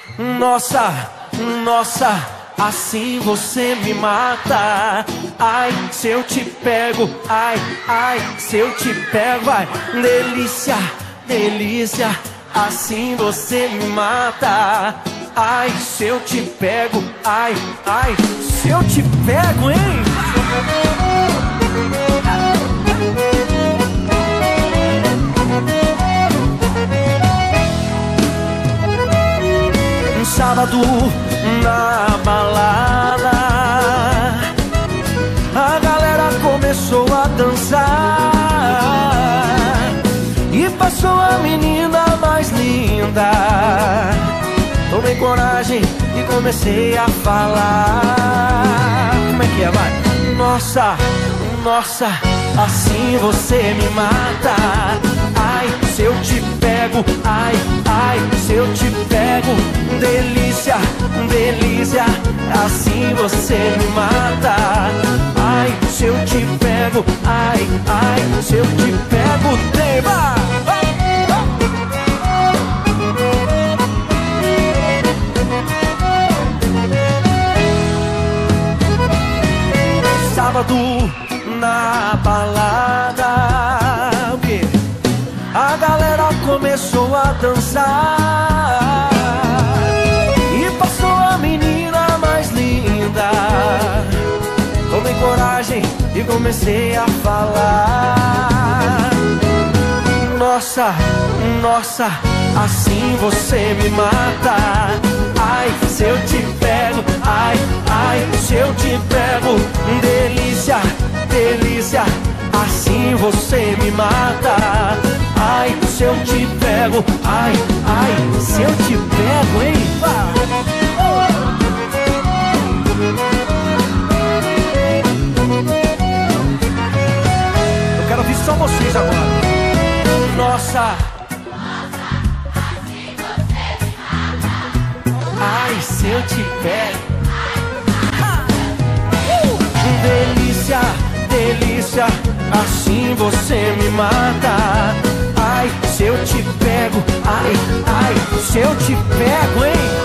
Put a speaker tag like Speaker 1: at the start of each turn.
Speaker 1: Nossa, nossa, assim você me mata. Ai, se eu te pego, ai, ai, se eu te pego, ai, delícia, delícia, assim você me mata. Ai, se eu te pego, ai, ai, se eu te pego, hein? Um sábado na balada, a galera começou a dançar e passou a menina mais linda. Tomei coragem e comecei a falar. Como é que é, vai? Nossa, nossa, assim você me mata. Ai, se eu te pego, ai, ai, se eu te pego, delícia, delícia, assim você me mata. Ai, se eu te pego, ai, ai, se eu te pego, tema. Sábado na balada, o quê? A galera começou a dançar e passou a menina mais linda. Tomei coragem e comecei a falar. Nossa, nossa, assim você me mata. Ai, se eu te pego, ai, ai, se eu te pego, delícia, delícia, assim você me mata. Ai, se eu te pego, ai, ai, se eu te pego, hein? Eu quero ouvir só vocês agora. Nossa, ai, se eu te pego, delícia, delícia, assim você me mata. Ai, se eu te pego, ai, ai, se eu te pego, hein?